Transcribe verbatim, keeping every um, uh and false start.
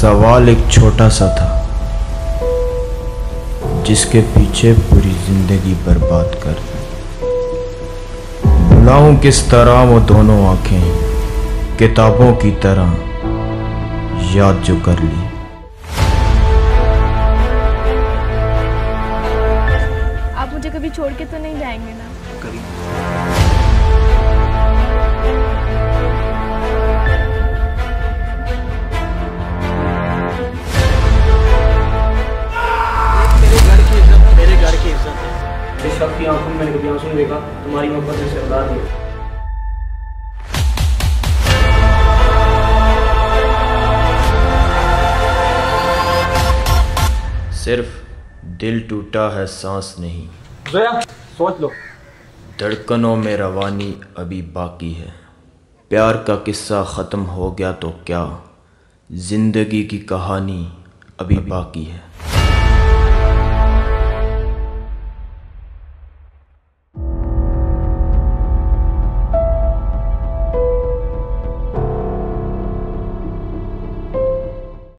सवाल एक छोटा सा था जिसके पीछे पूरी जिंदगी बर्बाद कर दी। बुलाऊं किस तरह वो दोनों आंखें किताबों की तरह याद जो कर ली। आप मुझे कभी छोड़ के तो नहीं जाएंगे ना? कभी। मेरे घर की इज्जत है। इस शख्स की आंखों में मैंने कभी आंसू नहीं देखा। तुम्हारी मोहब्बत से सरदार है। सिर्फ दिल टूटा है, सांस नहीं। जोया, सोच लो। धड़कनों में रवानी अभी बाकी है। प्यार का किस्सा ख़त्म हो गया तो क्या, जिंदगी की कहानी अभी बाकी है।